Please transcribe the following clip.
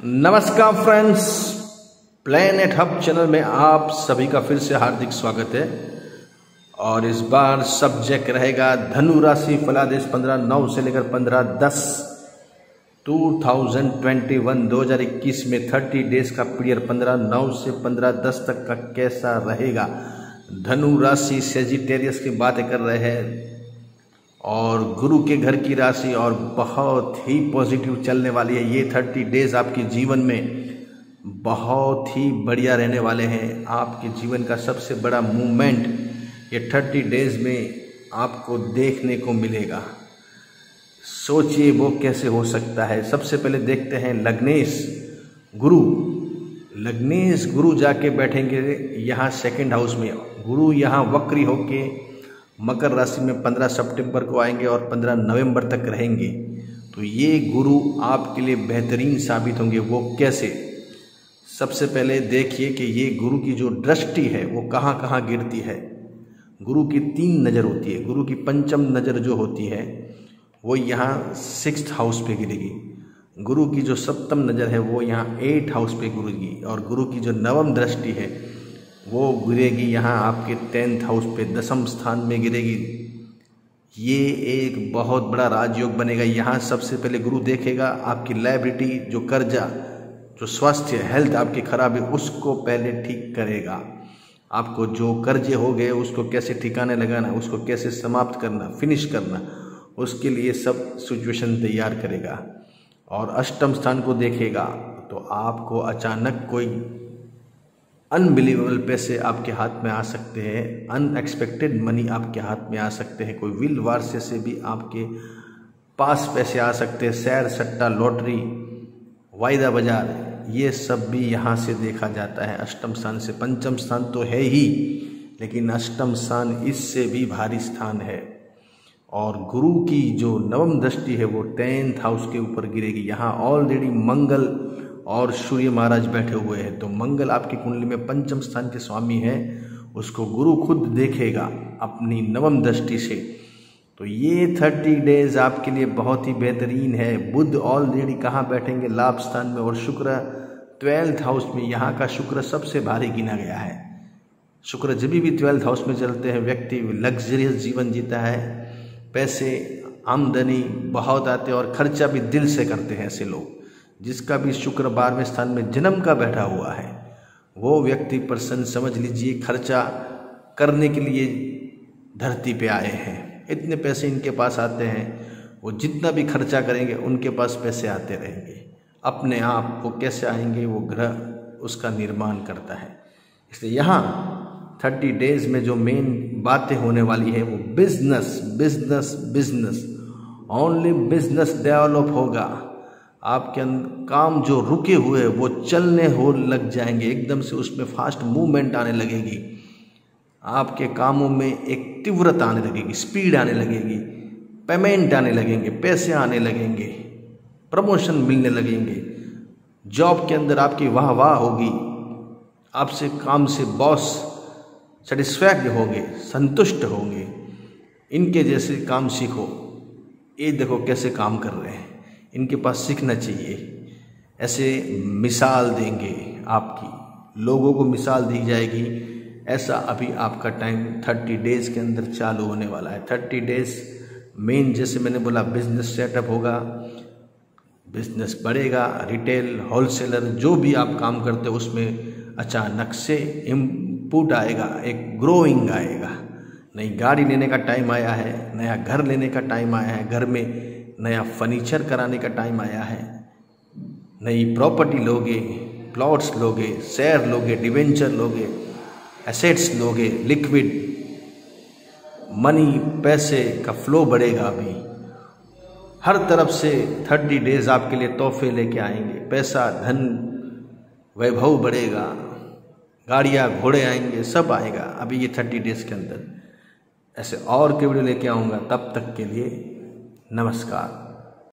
नमस्कार friends, planet hub channel में आप सभी का फिर से हार्दिक स्वागत है। और इस बार सब्जेक्ट रहेगा धनु राशि फलादेश 15/9 से लेकर 15/10/2021 2021 में 30 डेज का पीरियड 15/9 से 15/10 तक का कैसा रहेगा। धनु राशि सेजिटेरियस की बातें कर रहे हैं और गुरु के घर की राशि और बहुत ही पॉजिटिव चलने वाली है। ये 30 डेज आपके जीवन में बहुत ही बढ़िया रहने वाले हैं। आपके जीवन का सबसे बड़ा मूवमेंट ये 30 डेज में आपको देखने को मिलेगा। सोचिए वो कैसे हो सकता है। सबसे पहले देखते हैं लग्नेश गुरु जाके बैठेंगे यहाँ सेकंड हाउस में। गुरु यहाँ वक्री होके मकर राशि में 15 सितंबर को आएंगे और 15 नवंबर तक रहेंगे। तो ये गुरु आपके लिए बेहतरीन साबित होंगे। वो कैसे? सबसे पहले देखिए कि ये गुरु की जो दृष्टि है वो कहाँ कहाँ गिरती है। गुरु की 3 नज़र होती है। गुरु की पंचम नज़र जो होती है वो यहाँ 6th हाउस पे गिरेगी। गुरु की जो 7th नज़र है वो यहाँ 8th हाउस पे गिरेगी। और गुरु की जो 9वीं दृष्टि है वो गिरेगी यहाँ आपके 10th हाउस पे, 10वीं स्थान में गिरेगी। ये एक बहुत बड़ा राजयोग बनेगा। यहाँ सबसे पहले गुरु देखेगा आपकी लायबिलिटी, जो कर्जा, जो स्वास्थ्य हेल्थ आपकी खराब है उसको पहले ठीक करेगा। आपको जो कर्जे हो गए उसको कैसे ठिकाने लगाना, उसको कैसे समाप्त करना, फिनिश करना, उसके लिए सब सिचुएशन तैयार करेगा। और अष्टम स्थान को देखेगा तो आपको अचानक कोई अनबिलीवेबल पैसे आपके हाथ में आ सकते हैं। अनएक्सपेक्टेड मनी आपके हाथ में आ सकते हैं। कोई विल वारसे से भी आपके पास पैसे आ सकते हैं। शेयर सट्टा, लॉटरी, वायदा बाजार, ये सब भी यहाँ से देखा जाता है अष्टम स्थान से। पंचम स्थान तो है ही, लेकिन अष्टम स्थान इससे भी भारी स्थान है। और गुरु की जो 9वीं दृष्टि है वो 10th हाउस के ऊपर गिरेगी। यहाँ ऑलरेडी मंगल और सूर्य महाराज बैठे हुए हैं। तो मंगल आपकी कुंडली में पंचम स्थान के स्वामी है, उसको गुरु खुद देखेगा अपनी 9वीं दृष्टि से। तो ये 30 डेज आपके लिए बहुत ही बेहतरीन है। बुध ऑलरेडी कहाँ बैठेंगे? लाभ स्थान में। और शुक्र 12th हाउस में। यहाँ का शुक्र सबसे भारी गिना गया है। शुक्र जब भी 12th हाउस में चलते हैं व्यक्ति लग्जरियस जीवन जीता है। पैसे आमदनी बहुत आते हैं और खर्चा भी दिल से करते हैं ऐसे लोग। जिसका भी शुक्र 12वें स्थान में जन्म का बैठा हुआ है वो व्यक्ति पर्सन समझ लीजिए खर्चा करने के लिए धरती पे आए हैं। इतने पैसे इनके पास आते हैं, वो जितना भी खर्चा करेंगे उनके पास पैसे आते रहेंगे। अपने आप वो कैसे आएंगे, वो ग्रह उसका निर्माण करता है। इसलिए यहाँ 30 डेज में जो मेन बातें होने वाली है वो business business business, only business develop होगा। आपके काम जो रुके हुए हैं वो चलने हो लग जाएंगे। एकदम से उसमें फास्ट मूवमेंट आने लगेगी। आपके कामों में एक तीव्रता आने लगेगी, स्पीड आने लगेगी, पेमेंट आने लगेंगे, पैसे आने लगेंगे, प्रमोशन मिलने लगेंगे। जॉब के अंदर आपकी वाह वाह होगी। आपसे काम से बॉस सेटिस्फैक्ट होंगे, संतुष्ट होंगे। इनके जैसे काम सीखो, ये देखो कैसे काम कर रहे हैं, इनके पास सीखना चाहिए। ऐसे मिसाल देंगे, आपकी लोगों को मिसाल दी जाएगी। ऐसा अभी आपका टाइम 30 डेज के अंदर चालू होने वाला है। 30 डेज मेन, जैसे मैंने बोला, बिजनेस सेटअप होगा, बिजनेस बढ़ेगा। रिटेल, होलसेलर, जो भी आप काम करते हो उसमें अचानक से इनपुट आएगा, एक ग्रोइंग आएगा। नई गाड़ी लेने का टाइम आया है, नया घर लेने का टाइम आया है, घर में नया फर्नीचर कराने का टाइम आया है, नई प्रॉपर्टी लोगे, प्लॉट्स लोगे, शेयर लोगे, डिवेंचर लोगे, एसेट्स लोगे, लिक्विड मनी, पैसे का फ्लो बढ़ेगा। अभी हर तरफ से 30 डेज आपके लिए तोहफे लेके आएंगे। पैसा, धन, वैभव बढ़ेगा, गाड़ियाँ घोड़े आएंगे, सब आएगा अभी ये 30 डेज के अंदर। ऐसे और के वीडियो लेके आऊँगा। तब तक के लिए नमस्कार।